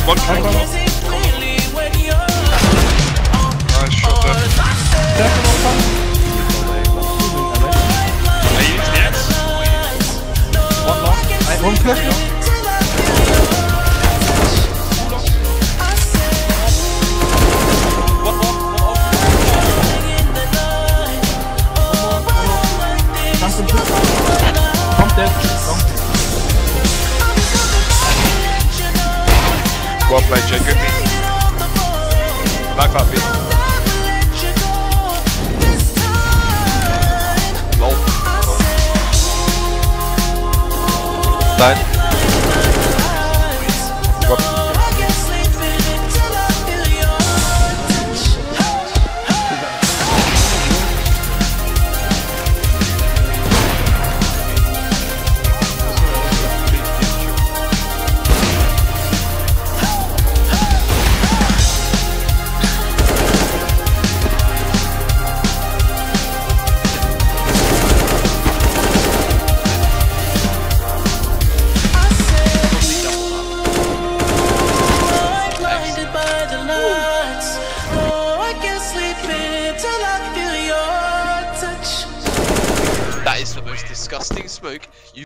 One shot. Nice shot there. I used the X. One long. One flash long. One more. Pump dead. Long. Well played, Jay. Good beat. Back up, beat. Lol. Died. Go. That is the most disgusting smoke you've